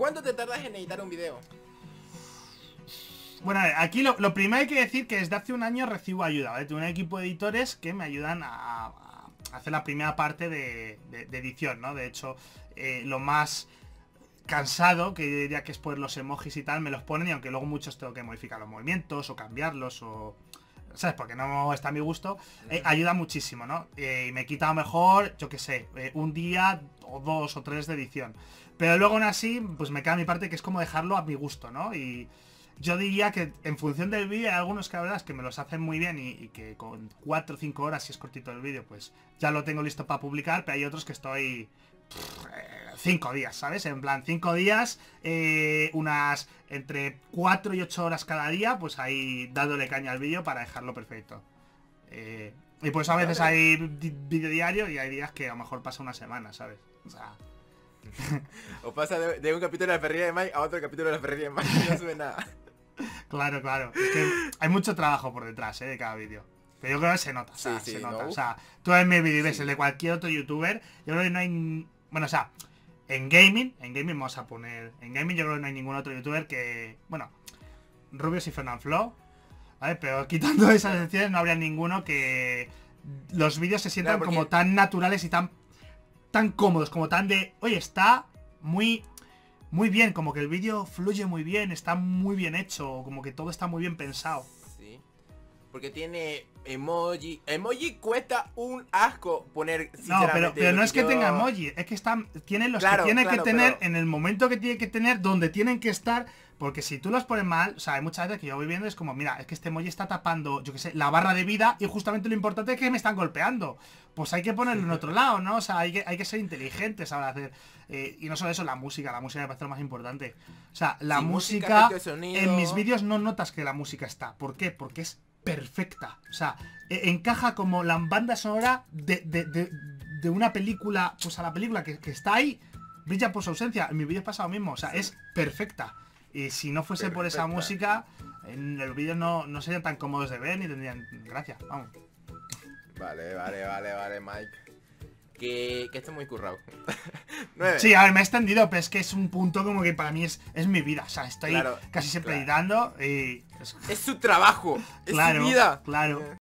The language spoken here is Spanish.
¿cuánto te tardas en editar un video? Bueno, a ver, aquí lo primero hay que decir que desde hace un año recibo ayuda, ¿vale? Tengo un equipo de editores que me ayudan a hacer la primera parte de edición, ¿no? De hecho, lo más cansado, que yo diría que es poner los emojis y tal, me los ponen y aunque luego muchos tengo que modificar los movimientos o cambiarlos o... ¿Sabes? Porque no está a mi gusto, ayuda muchísimo, ¿no? Y me quita a lo mejor, yo qué sé, un día o 2 o 3 de edición. Pero luego aún así, pues me queda mi parte que es como dejarlo a mi gusto, ¿no? Y yo diría que en función del vídeo hay algunos que la verdad es que me los hacen muy bien y que con 4 o 5 horas, si es cortito el vídeo, pues ya lo tengo listo para publicar, pero hay otros que estoy... 5 días, ¿sabes? En plan, 5 días, unas entre 4 y 8 horas cada día, pues ahí dándole caña al vídeo para dejarlo perfecto. Y pues a veces hay vídeo diario y hay días que a lo mejor pasa una semana, ¿sabes? O sea... O pasa de un capítulo de la ferrería de Mike a otro capítulo de la ferrería de Mike y no sube nada. Claro, claro. Es que hay mucho trabajo por detrás, de cada vídeo. Pero yo creo que se nota, o sea, Sí, se nota. ¿no? O sea, tú ves mi vídeo y ves el de cualquier otro youtuber, yo creo que no hay... Bueno, o sea, en gaming vamos a poner... En gaming yo creo que no hay ningún otro youtuber que... Bueno, Rubius y Fernanfloo, ¿vale? Pero quitando esas excepciones no habría ninguno que... Los vídeos se sientan Claro, como tan naturales y tan cómodos, como tan de... Oye, está muy bien, como que el vídeo fluye muy bien, está muy bien hecho, como que todo está muy bien pensado. Sí. Porque tiene emoji. Emoji cuesta un asco poner, No, sinceramente. pero no es que yo... tenga emoji, es que tienen los Claro, que tiene claro, que tener pero... en el momento que tiene que tener, donde tienen que estar. Porque si tú los pones mal, o sea, hay muchas veces que yo voy viendo es como, mira, es que este emoji está tapando, yo qué sé, la barra de vida y justamente lo importante es que me están golpeando. Pues hay que ponerlo en otro lado, ¿no? O sea, hay que ser inteligentes a hacer. Y no solo eso, la música me parece lo más importante. O sea, la Sí, música efecto de sonido. en mis vídeos no notas que la música está. ¿Por qué? Porque es perfecta. O sea, encaja como la banda sonora de una película, pues a la película que está ahí, brilla por su ausencia. En mis vídeos pasa lo mismo, o sea, es perfecta. Y si no fuese por esa música, en los vídeos no serían tan cómodos de ver ni tendrían gracia, vamos. Vale, Mike. Que esté muy currado. 9. Sí, a ver, me he extendido, pero es que es un punto como que para mí es mi vida. O sea, estoy casi siempre editando y... Es su trabajo, es Claro, su vida. claro.